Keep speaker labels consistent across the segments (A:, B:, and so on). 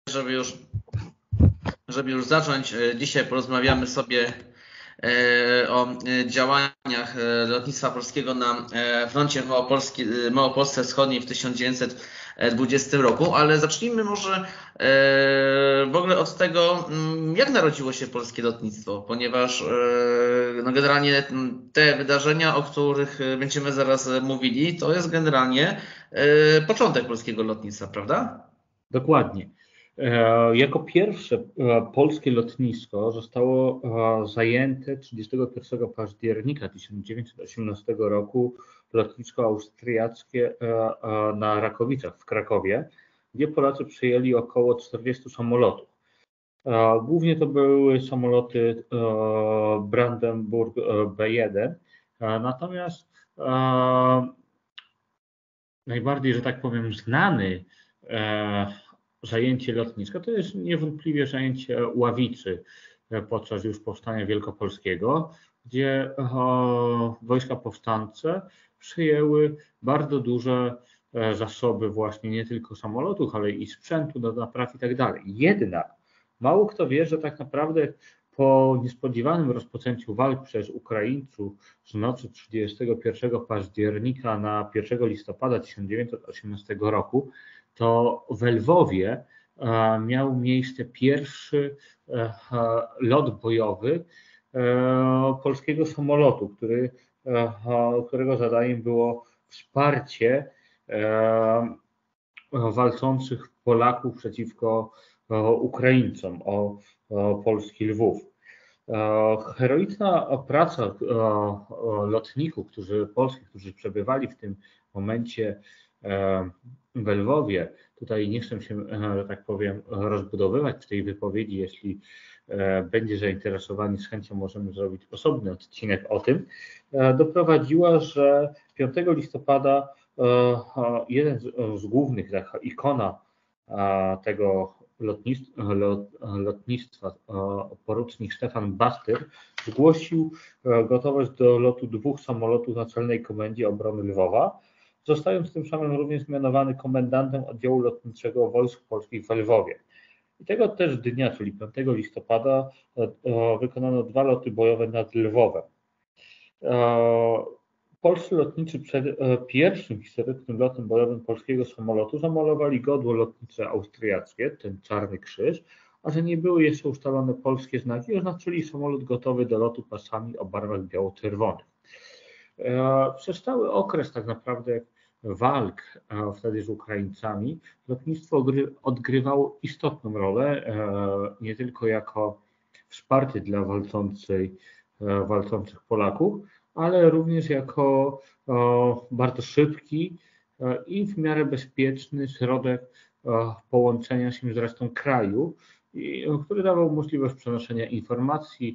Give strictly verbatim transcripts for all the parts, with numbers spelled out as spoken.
A: żeby już, żeby już zacząć. Dzisiaj porozmawiamy sobie o działaniach lotnictwa polskiego na froncie Małopolski, Małopolsce Wschodniej w tysiąc dziewięćset dwudziestym roku, ale zacznijmy może w ogóle od tego, jak narodziło się polskie lotnictwo, ponieważ no generalnie te wydarzenia, o których będziemy zaraz mówili, to jest generalnie początek polskiego lotnictwa, prawda?
B: Dokładnie. Jako pierwsze polskie lotnisko zostało zajęte trzydziestego pierwszego października tysiąc dziewięćset osiemnastego roku lotnisko austriackie na Rakowicach w Krakowie, gdzie Polacy przyjęli około czterdziestu samolotów. Głównie to były samoloty Brandenburg B jeden, natomiast najbardziej, że tak powiem, znany zajęcie lotniska to jest niewątpliwie zajęcie Ławicy podczas już powstania wielkopolskiego, gdzie wojska powstańcze przyjęły bardzo duże zasoby właśnie nie tylko samolotów, ale i sprzętu do napraw i tak dalej. Jednak mało kto wie, że tak naprawdę po niespodziewanym rozpoczęciu walk przez Ukraińców z nocy trzydziestego pierwszego października na pierwszego listopada tysiąc dziewięćset osiemnastego roku, to w Lwowie miał miejsce pierwszy lot bojowy polskiego samolotu, który, którego zadaniem było wsparcie walczących Polaków przeciwko Ukraińcom o polski Lwów. Heroiczna praca lotników, którzy polskich, którzy przebywali w tym momencie w Lwowie. Tutaj nie chcę się, że tak powiem, rozbudowywać w tej wypowiedzi. Jeśli będzie zainteresowani, z chęcią możemy zrobić osobny odcinek o tym. Doprowadziła, że piątego listopada jeden z głównych, taka ikona tego lotnictwa, porucznik Stefan Bastyr, zgłosił gotowość do lotu dwóch samolotów Naczelnej Komendzie Obrony Lwowa, zostając tym samym również mianowany komendantem oddziału lotniczego Wojsk Polskich w Lwowie. I tego też dnia, czyli piątego listopada, wykonano dwa loty bojowe nad Lwowem. Polscy lotniczy przed pierwszym historycznym lotem bojowym polskiego samolotu zamalowali godło lotnicze austriackie, ten czarny krzyż, a że nie były jeszcze ustalone polskie znaki, oznaczyli samolot gotowy do lotu pasami o barwach biało-czerwonych. Przez cały okres tak naprawdę walk wtedy z Ukraińcami lotnictwo odgrywało istotną rolę, nie tylko jako wsparcie dla walczącej, walczących Polaków, ale również jako bardzo szybki i w miarę bezpieczny środek połączenia się z resztą kraju, który dawał możliwość przenoszenia informacji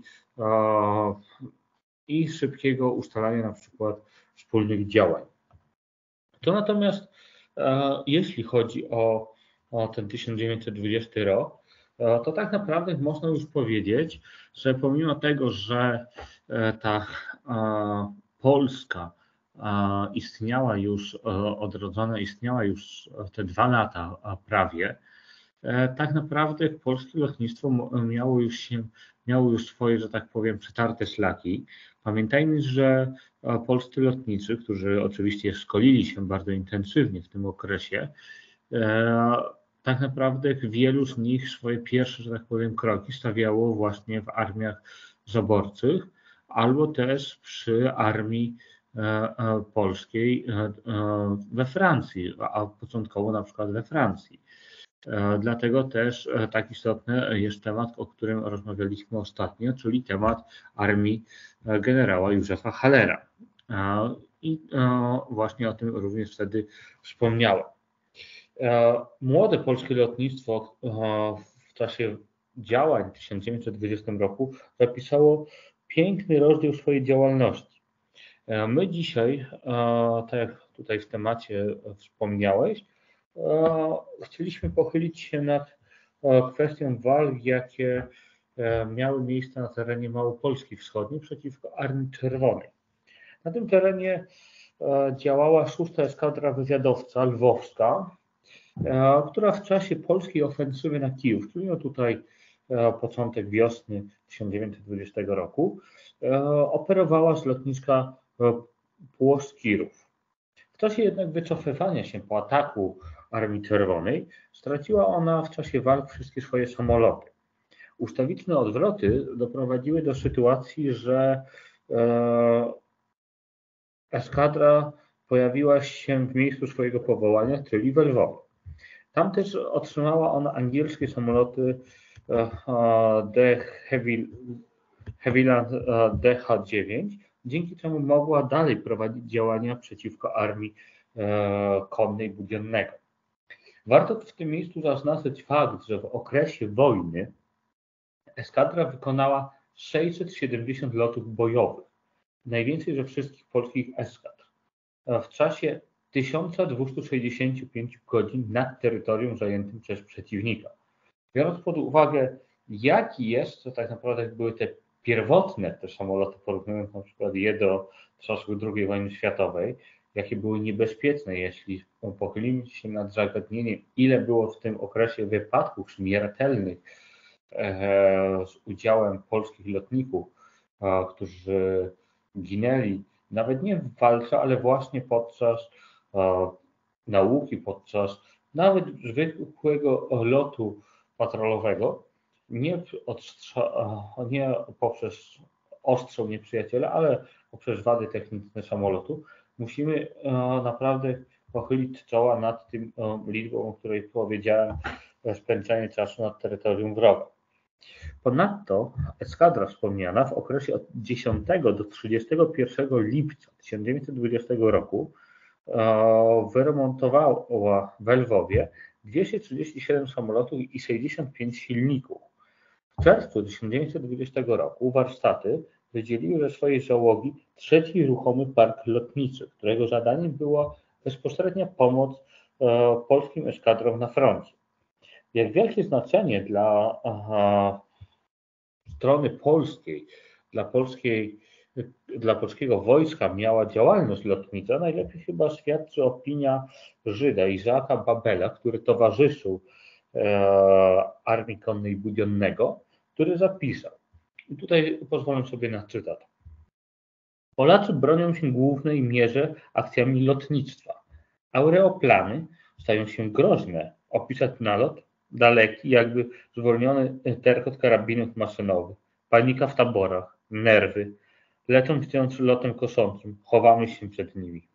B: i szybkiego ustalania na przykład wspólnych działań. To natomiast jeśli chodzi o, o ten tysiąc dziewięćset dwudziesty rok, to tak naprawdę można już powiedzieć, że pomimo tego, że ta Polska istniała już, odrodzona istniała już te dwa lata prawie, tak naprawdę polskie lotnictwo miało już się, miało już swoje, że tak powiem, przetarte szlaki. Pamiętajmy, że polscy lotnicy, którzy oczywiście szkolili się bardzo intensywnie w tym okresie, tak naprawdę wielu z nich swoje pierwsze, że tak powiem, kroki stawiało właśnie w armiach zaborczych, albo też przy armii polskiej we Francji, a początkowo na przykład we Francji. Dlatego też tak istotny jest temat, o którym rozmawialiśmy ostatnio, czyli temat armii generała Józefa Hallera. I właśnie o tym również wtedy wspomniałem. Młode polskie lotnictwo w czasie działań w tysiąc dziewięćset dwudziestym roku zapisało piękny rozdział swojej działalności. My dzisiaj, tak jak tutaj w temacie wspomniałeś, chcieliśmy pochylić się nad kwestią walk, jakie miały miejsce na terenie Małopolski Wschodniej przeciwko Armii Czerwonej. Na tym terenie działała szósta eskadra wywiadowcza lwowska, która w czasie polskiej ofensywy na Kijów, czyli no tutaj początek wiosny tysiąc dziewięćset dwudziestego roku, operowała z lotniska Płoskirów. W czasie jednak wycofywania się po ataku Armii Czerwonej straciła ona w czasie walk wszystkie swoje samoloty. Ustawiczne odwroty doprowadziły do sytuacji, że eskadra pojawiła się w miejscu swojego powołania, czyli w Lwowie. Tam też otrzymała ona angielskie samoloty de Havilland D H dziewięć, dzięki czemu mogła dalej prowadzić działania przeciwko armii konnej Budionnego. Warto w tym miejscu zaznaczyć fakt, że w okresie wojny eskadra wykonała sześćset siedemdziesiąt lotów bojowych, najwięcej ze wszystkich polskich eskadr, w czasie tysiąc dwieście sześćdziesiąt pięć godzin nad terytorium zajętym przez przeciwnika. Biorąc pod uwagę, jaki jest, to tak naprawdę były te pierwotne te samoloty, porównując na przykład je do czasów drugiej wojny światowej, jakie były niebezpieczne, jeśli pochylimy się nad zagadnieniem, ile było w tym okresie wypadków śmiertelnych e, z udziałem polskich lotników, e, którzy ginęli, nawet nie w walce, ale właśnie podczas e, nauki, podczas nawet zwykłego lotu patrolowego, nie, odstrza, nie poprzez ostrzał nieprzyjaciela, ale poprzez wady techniczne samolotu, musimy e, naprawdę pochylić czoła nad tym e, liczbą, o której powiedziałem, spędzanie czasu nad terytorium wroga. Ponadto eskadra wspomniana w okresie od dziesiątego do trzydziestego pierwszego lipca tysiąc dziewięćset dwudziestego roku e, wyremontowała w Lwowie dwieście trzydzieści siedem samolotów i sześćdziesiąt pięć silników. W czerwcu tysiąc dziewięćset dwudziestego roku warsztaty wydzieliły ze swojej załogi trzeci ruchomy park lotniczy, którego zadaniem była bezpośrednia pomoc e, polskim eskadrom na froncie. Jak wielkie znaczenie dla aha, strony polskiej, dla, polskiej, dla polskiego wojska miała działalność lotnicza, najlepiej chyba świadczy opinia Żyda Izaaka Babela, który towarzyszył e, Armii Konnej Budionnego, który zapisał. I tutaj pozwolę sobie na cytat. Polacy bronią się w głównej mierze akcjami lotnictwa. Aureoplany stają się groźne. Opisać nalot daleki, jakby zwolniony terkot karabinów maszynowych. Panika w taborach, nerwy. Lecą wciąż lotem koszącym. Chowamy się przed nimi.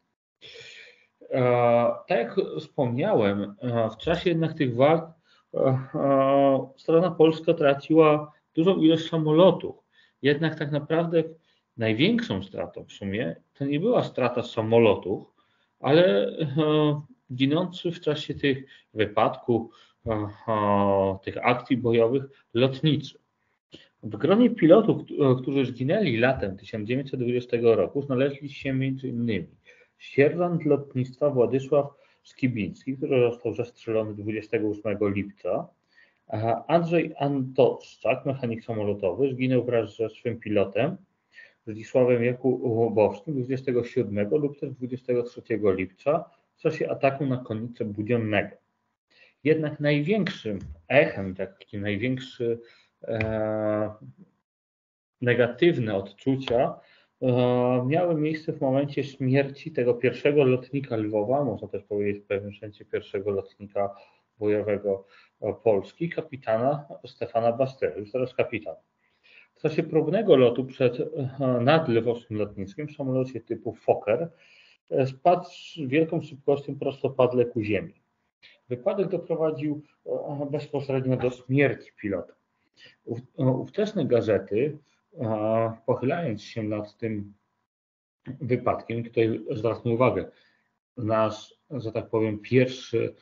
B: E, tak jak wspomniałem, e, w czasie jednak tych walk e, e, strona polska traciła dużą ilość samolotów. Jednak tak naprawdę największą stratą w sumie to nie była strata samolotów, ale e, ginący w czasie tych wypadków, e, e, tych akcji bojowych lotniczy. W gronie pilotów, którzy zginęli latem tysiąc dziewięćset dwudziestego roku, znaleźli się między innymi sierżant lotnictwa Władysław Skibiński, który został zastrzelony dwudziestego ósmego lipca, Andrzej Antoszczak, mechanik samolotowy, zginął wraz ze swym pilotem Zdzisławem Jakubowskim dwudziestego siódmego lub też dwudziestego trzeciego lipca w czasie ataku na konnicę Budionnego. Jednak największym echem, taki największy e, negatywne odczucia e, miały miejsce w momencie śmierci tego pierwszego lotnika Lwowa, można też powiedzieć w pewnym sensie pierwszego lotnika bojowego Polski, kapitana Stefana Bastery, już teraz kapitan. W czasie próbnego lotu przed, nad lwowskim lotniskiem w samolocie typu Fokker spadł z wielką szybkością prostopadle ku ziemi. Wypadek doprowadził bezpośrednio do śmierci pilota. Ówczesne gazety, pochylając się nad tym wypadkiem, tutaj zwracam uwagę, nasz, że tak powiem, pierwszy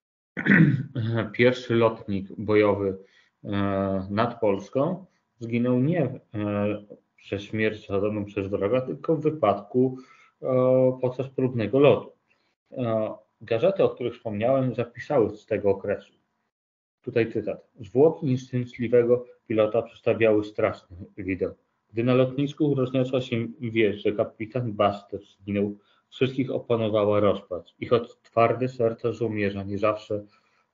B: Pierwszy lotnik bojowy nad Polską zginął nie przez śmierć zadaną przez wroga, tylko w wypadku podczas próbnego lotu. Gazety, o których wspomniałem, zapisały z tego okresu. Tutaj cytat. Zwłoki nieszczęśliwego pilota przedstawiały straszny widok. Gdy na lotnisku rozniosła się wieść, że kapitan Baster zginął, wszystkich opanowała rozpacz i choć twarde serca żołnierza nie zawsze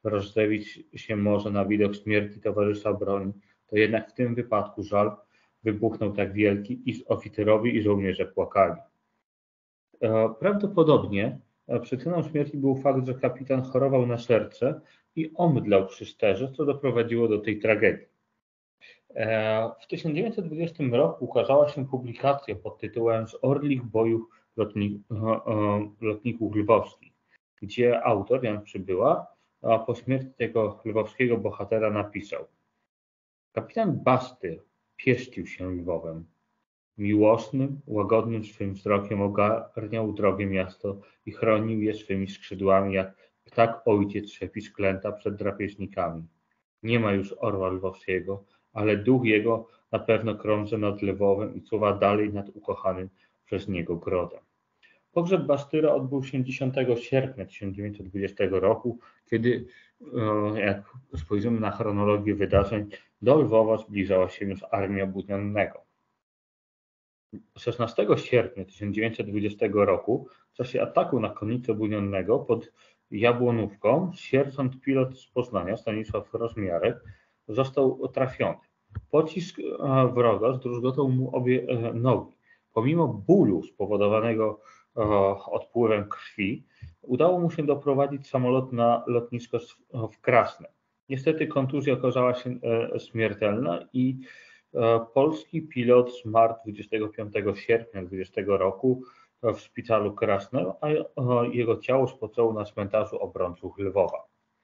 B: rozlewić się może na widok śmierci towarzysza broni, to jednak w tym wypadku żal wybuchnął tak wielki, iż oficerowie i żołnierze płakali. Prawdopodobnie przyczyną śmierci był fakt, że kapitan chorował na serce i omdlał przy sterze, co doprowadziło do tej tragedii. W tysiąc dziewięćset dwudziestym roku ukazała się publikacja pod tytułem Z orlich bojów lotników lwowskich, gdzie autor, Jan Przybyła, po śmierci tego lwowskiego bohatera napisał: kapitan Bastyr pieścił się Lwowem. Miłosnym, łagodnym swym wzrokiem ogarniał drogie miasto i chronił je swymi skrzydłami, jak ptak ojciec szepi sklęta przed drapieżnikami. Nie ma już orła lwowskiego, ale duch jego na pewno krąży nad Lwowem i czuwa dalej nad ukochanym przez niego grodem. Pogrzeb Bastyra odbył się dziesiątego sierpnia tysiąc dziewięćset dwudziestego roku, kiedy, jak spojrzymy na chronologię wydarzeń, do Lwowa zbliżała się już armia Budionnego. szesnastego sierpnia tysiąc dziewięćset dwudziestego roku w czasie ataku na konnicę Budionnego pod Jabłonówką sierżant pilot z Poznania Stanisław Rozmiarek został trafiony. Pocisk wroga zdruzgotał mu obie nogi. Pomimo bólu spowodowanego odpływem krwi, udało mu się doprowadzić samolot na lotnisko w Krasne. Niestety kontuzja okazała się śmiertelna i polski pilot zmarł dwudziestego piątego sierpnia dwudziestego roku w szpitalu Krasne, a jego ciało spoczęło na cmentarzu obrońców Lwowa.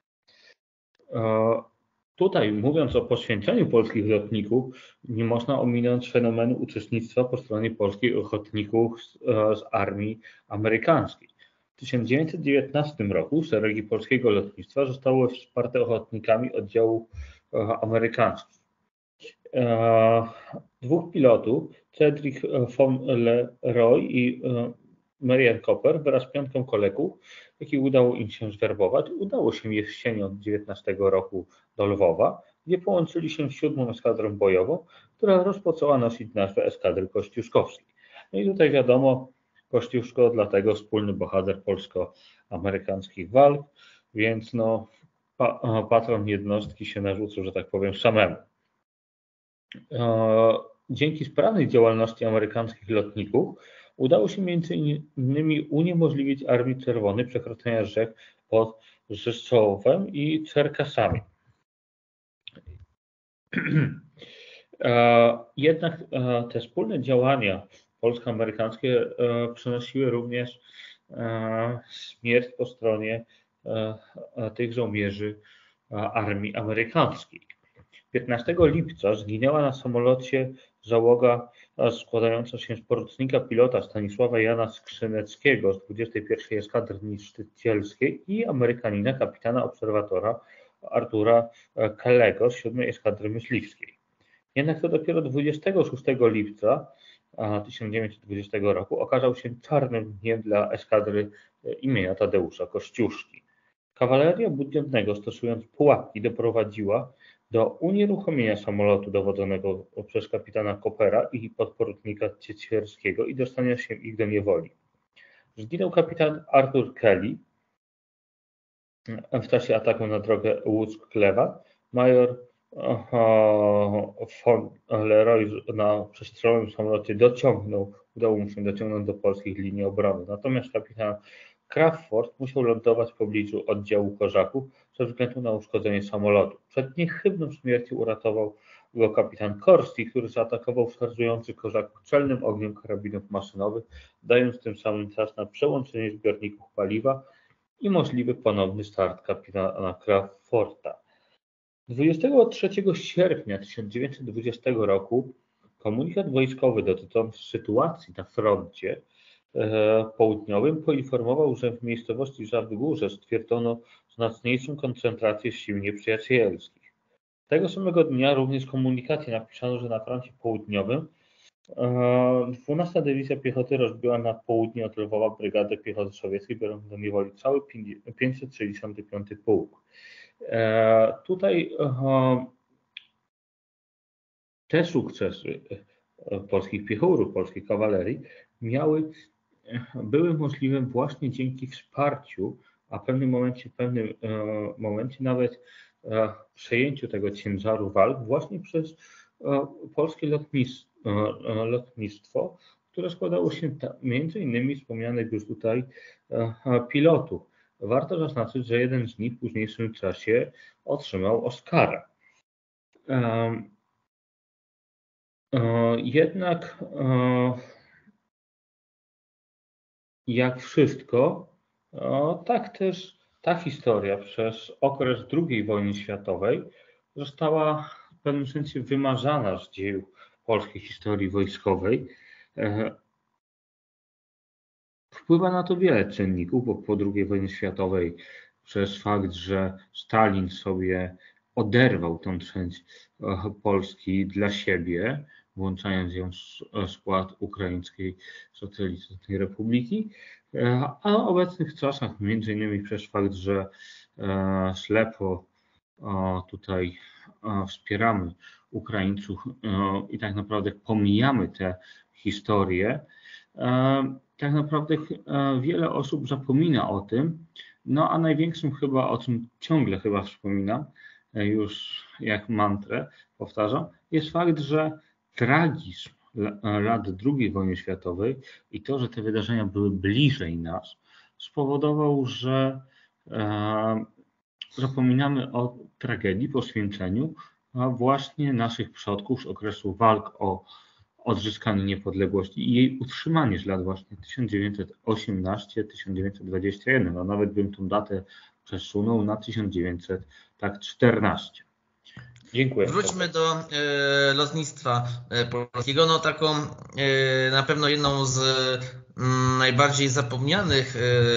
B: Tutaj, mówiąc o poświęceniu polskich lotników, nie można ominąć fenomenu uczestnictwa po stronie polskich ochotników z, z armii amerykańskiej. W tysiąc dziewięćset dziewiętnastym roku szeregi polskiego lotnictwa zostały wsparte ochotnikami oddziałów amerykańskich. Dwóch pilotów, Cedric von Leroy i Marian Cooper, wraz z piątką kolegów, jakich udało im się zwerbować, udało się jesienią dziewiętnastego roku do Lwowa, gdzie połączyli się z siódmą eskadrą bojową, która rozpoczęła nosić nazwę eskadry kościuszkowskiej. No i tutaj wiadomo, Kościuszko dlatego wspólny bohater polsko-amerykańskich walk, więc no, pa, patron jednostki się narzucił, że tak powiem, samemu. Dzięki sprawnej działalności amerykańskich lotników udało się między innymi uniemożliwić Armii Czerwonej przekroczenia rzek pod Rzeszowem i Czerkasami. Jednak te wspólne działania polsko-amerykańskie przynosiły również śmierć po stronie tych żołnierzy armii amerykańskiej. piętnastego lipca zginęła na samolocie załoga składająca się z porucznika pilota Stanisława Jana Skrzyneckiego z dwudziestej pierwszej Eskadry Niszczycielskiej i Amerykanina kapitana obserwatora Artura Kellego z siódmej Eskadry Myśliwskiej. Jednak to dopiero dwudziestego szóstego lipca tysiąc dziewięćset dwudziestego roku okazał się czarnym dniem dla eskadry imienia Tadeusza Kościuszki. Kawaleria Budionnego, stosując pułapki, doprowadziła do unieruchomienia samolotu dowodzonego przez kapitana Coopera i podporucznika Ciecierskiego i dostania się ich do niewoli. Zginął kapitan Arthur Kelly w czasie ataku na drogę Łódzk-Klewa. Major von Leroy na przestrzelowym samolocie dociągnął, udało mu się dociągnąć do polskich linii obrony. Natomiast kapitan Crawford musiał lądować w pobliżu oddziału Korzaków ze względu na uszkodzenie samolotu. Przed niechybną śmiercią uratował go kapitan Korski, który zaatakował szarżujący Korzaków celnym ogniem karabinów maszynowych, dając tym samym czas na przełączenie zbiorników paliwa i możliwy ponowny start kapitana Crawforda. dwudziestego trzeciego sierpnia tysiąc dziewięćset dwudziestego roku komunikat wojskowy dotyczący sytuacji na froncie południowym poinformował, że w miejscowości Żabgórze stwierdzono znaczniejszą koncentrację sił nieprzyjacielskich. Tego samego dnia również w komunikacie napisano, że na froncie południowym dwunasta Dywizja Piechoty rozbiła na południe od Lwowa Brygadę Piechoty Sowieckiej, biorąc do niewoli cały pięćset sześćdziesiąty piąty Pułk. Tutaj te sukcesy polskich piechurów, polskiej kawalerii miały były możliwe właśnie dzięki wsparciu a w pewnym momencie, w pewnym momencie nawet przejęciu tego ciężaru walk właśnie przez polskie lotnictwo, które składało się między innymi wspomnianych już tutaj pilotów. Warto zaznaczyć, że jeden z nich w późniejszym czasie otrzymał Oscara. Jednak jak wszystko, tak też ta historia przez okres drugiej wojny światowej została w pewnym sensie wymazana z dzieł polskiej historii wojskowej. Wpływa na to wiele czynników, bo po drugiej wojnie światowej przez fakt, że Stalin sobie oderwał tą część Polski dla siebie, włączając ją w skład Ukraińskiej Socjalistycznej Republiki, a w obecnych czasach między innymi przez fakt, że ślepo tutaj wspieramy Ukraińców i tak naprawdę pomijamy te historie, tak naprawdę wiele osób zapomina o tym, no a największym chyba, o czym ciągle chyba wspominam, już jak mantrę powtarzam, jest fakt, że tragizm lat drugiej wojny światowej i to, że te wydarzenia były bliżej nas, spowodował, że e, zapominamy o tragedii, poświęceniu właśnie naszych przodków z okresu walk o odzyskanie niepodległości i jej utrzymanie z lat właśnie tysiąc dziewięćset osiemnasty do tysiąc dziewięćset dwudziestego pierwszego. No nawet bym tą datę przesunął na tysiąc dziewięćset czternasty. Dziękuję.
A: Wróćmy do e, lotnictwa polskiego. No taką e, na pewno jedną z m, najbardziej zapomnianych e,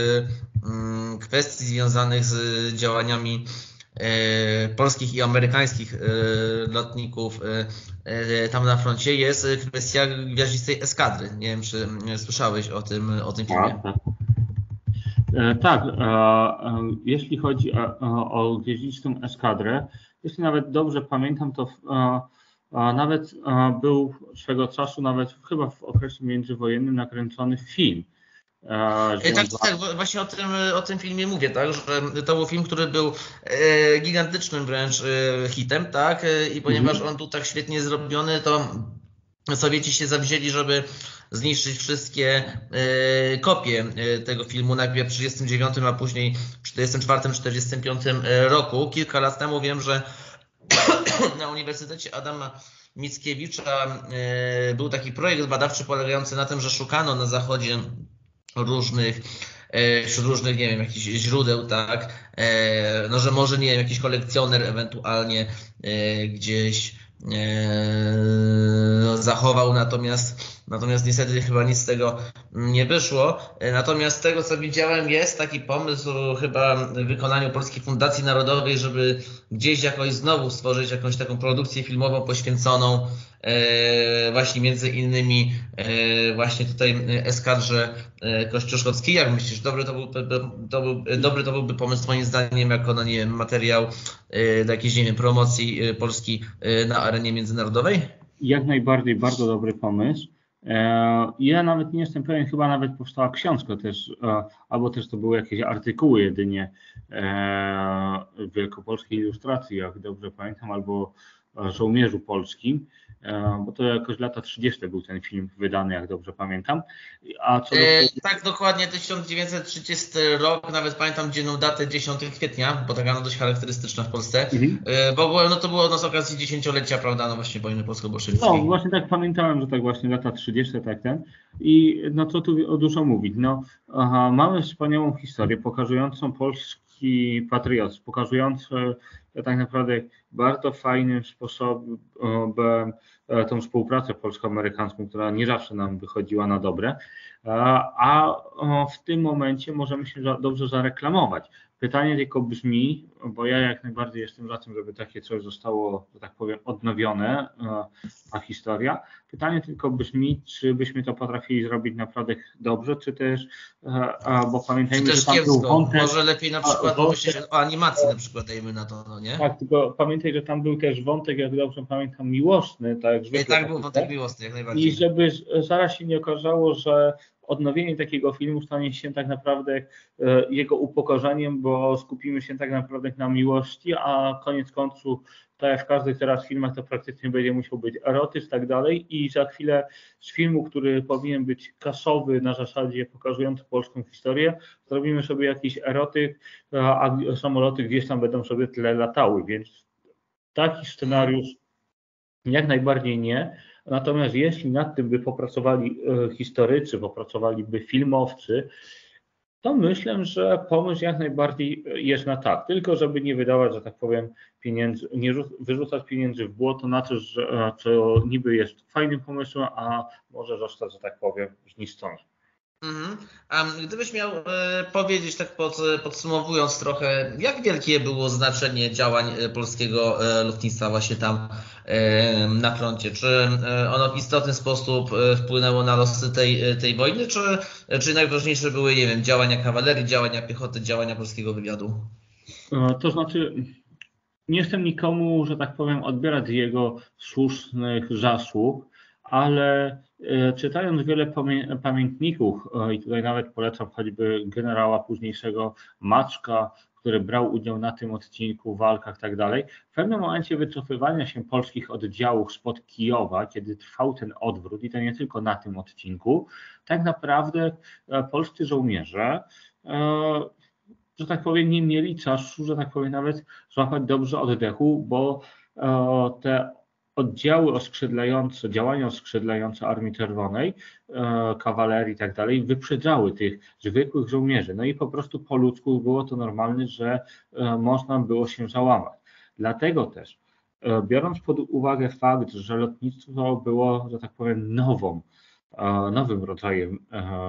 A: m, kwestii związanych z działaniami e, polskich i amerykańskich e, lotników e, e, tam na froncie jest kwestia gwiaździstej eskadry. Nie wiem, czy słyszałeś o tym, o tym filmie.
B: Tak, tak. tak e, jeśli chodzi o, o gwiaździstą eskadrę, jeśli nawet dobrze pamiętam, to a, a nawet a, był swego czasu, nawet chyba w okresie międzywojennym nakręcony film. A,
A: tak, tak, właśnie o tym, o tym filmie mówię, tak, że to był film, który był e, gigantycznym wręcz e, hitem, tak, i ponieważ mhm. on był tak świetnie zrobiony, to Sowieci się zawzięli, żeby zniszczyć wszystkie e, kopie e, tego filmu, najpierw w trzydziestym dziewiątym, a później w czterdziestym czwartym czterdziestym piątym roku. Kilka lat temu wiem, że na Uniwersytecie Adama Mickiewicza e, był taki projekt badawczy polegający na tym, że szukano na zachodzie różnych wśród różnych, nie wiem, jakichś źródeł, tak, e, no że może, nie wiem, jakiś kolekcjoner ewentualnie e, gdzieś e, zachował, natomiast natomiast niestety chyba nic z tego nie wyszło. Natomiast z tego, co widziałem, jest taki pomysł chyba w wykonaniu Polskiej Fundacji Narodowej, żeby gdzieś jakoś znowu stworzyć jakąś taką produkcję filmową poświęconą e, właśnie między innymi e, właśnie tutaj eskadrze kościuszkowskiej. Jak myślisz, dobry to, był, to był, dobry to byłby pomysł moim zdaniem jako, no nie wiem, materiał e, do jakiejś, nie wiem, promocji Polski na arenie międzynarodowej?
B: Jak najbardziej, bardzo dobry pomysł. Ja nawet nie jestem pewien, chyba nawet powstała książka też, albo też to były jakieś artykuły jedynie w Wielkopolskiej Ilustracji, jak dobrze pamiętam, albo Żołnierzu Polskim, bo to jakoś lata trzydzieste był ten film wydany, jak dobrze pamiętam. A co do...
A: e, tak, dokładnie tysiąc dziewięćset trzydziesty rok, nawet pamiętam dzienną datę dziesiątego kwietnia, bo taka no dość charakterystyczna w Polsce, mhm. e, bo no, to było no, z okazji dziesięciolecia, prawda, no właśnie wojny polsko-bolszewickiej.
B: No właśnie tak pamiętałem, że tak właśnie lata trzydzieste, tak ten. I no co tu o dużo mówić, no aha, mamy wspaniałą historię pokazującą polski patriotyzm, pokazujący tak naprawdę bardzo fajnym sposobem tą współpracę polsko-amerykańską, która nie zawsze nam wychodziła na dobre, a w tym momencie możemy się dobrze zareklamować. Pytanie tylko brzmi, bo ja jak najbardziej jestem za tym, żeby takie coś zostało, że tak powiem, odnowione, ta historia. Pytanie tylko brzmi, czy byśmy to potrafili zrobić naprawdę dobrze, czy też, bo pamiętajmy,
A: też
B: że tam
A: kiepsko.
B: był wątek...
A: Może lepiej na przykład pomyśleć o animacji, na przykład dajmy na to, no nie?
B: Tak, tylko pamiętaj, że tam był też wątek, jak dobrze pamiętam, miłosny. Tak,
A: I tak był wątek miłosny, jak najbardziej.
B: I żeby zaraz się nie okazało, że odnowienie takiego filmu stanie się tak naprawdę jego upokorzeniem, bo skupimy się tak naprawdę na miłości, a koniec końców, tak jak w każdych teraz filmach, to praktycznie będzie musiał być erotyzm i tak dalej i za chwilę z filmu, który powinien być kasowy na zasadzie pokazujący polską historię, zrobimy sobie jakiś erotyk, a samoloty gdzieś tam będą sobie tyle latały, więc taki scenariusz jak najbardziej nie. Natomiast jeśli nad tym by popracowali historycy, popracowaliby filmowcy, to myślę, że pomysł jak najbardziej jest na tak. Tylko żeby nie wydawać, że tak powiem, pieniędzy, nie wyrzucać pieniędzy w błoto na coś, że, co niby jest fajnym pomysłem, a może zostać, że tak powiem, zniszczone.
A: Mhm. A gdybyś miał e, powiedzieć, tak pod, podsumowując trochę, jak wielkie było znaczenie działań polskiego e, lotnictwa właśnie tam e, na froncie? Czy e, ono w istotny sposób e, wpłynęło na losy tej, tej wojny, czy, czy najważniejsze były, nie wiem, działania kawalerii, działania piechoty, działania polskiego wywiadu?
B: To znaczy, nie chcę nikomu, że tak powiem, odbierać jego słusznych zasług, ale czytając wiele pamiętników, i tutaj nawet polecam choćby generała późniejszego Maczka, który brał udział na tym odcinku, w walkach i tak dalej, w pewnym momencie wycofywania się polskich oddziałów spod Kijowa, kiedy trwał ten odwrót, i to nie tylko na tym odcinku, tak naprawdę polscy żołnierze, że tak powiem, nie mieli czasu, że tak powiem, nawet złapać dobrze oddechu, bo te oddziały oskrzydlające, działania oskrzydlające Armii Czerwonej, kawalerii i tak dalej, wyprzedzały tych zwykłych żołnierzy. No i po prostu po ludzku było to normalne, że można było się załamać. Dlatego też, biorąc pod uwagę fakt, że lotnictwo było, że tak powiem, nową, nowym rodzajem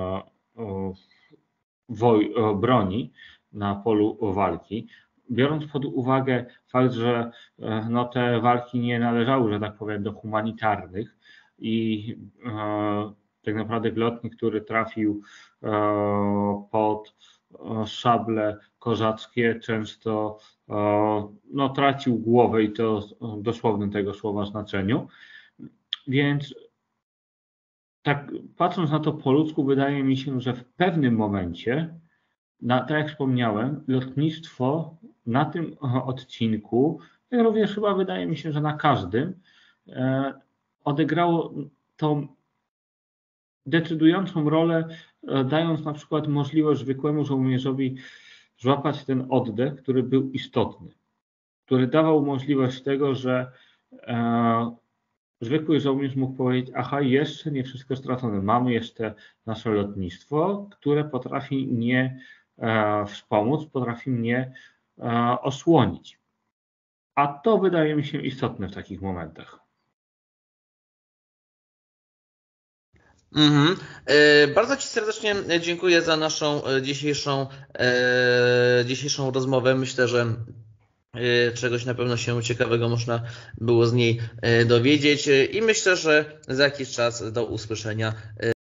B: woj, broni na polu walki, biorąc pod uwagę fakt, że no, te walki nie należały, że tak powiem, do humanitarnych i e, tak naprawdę lotnik, który trafił e, pod szable kozackie, często e, no, tracił głowę i to w dosłownym tego słowa znaczeniu. Więc tak patrząc na to po ludzku, wydaje mi się, że w pewnym momencie, na, tak jak wspomniałem, lotnictwo na tym odcinku, jak również chyba wydaje mi się, że na każdym, e, odegrało tą decydującą rolę, e, dając na przykład możliwość zwykłemu żołnierzowi złapać ten oddech, który był istotny, który dawał możliwość tego, że e, zwykły żołnierz mógł powiedzieć, aha, jeszcze nie wszystko stracone, mamy jeszcze nasze lotnictwo, które potrafi mnie e, wspomóc, potrafi mnie e, osłonić. A to wydaje mi się istotne w takich momentach.
A: Mhm. E, bardzo Ci serdecznie dziękuję za naszą dzisiejszą, e, dzisiejszą rozmowę. Myślę, że czegoś na pewno się ciekawego można było z niej dowiedzieć i myślę, że za jakiś czas do usłyszenia.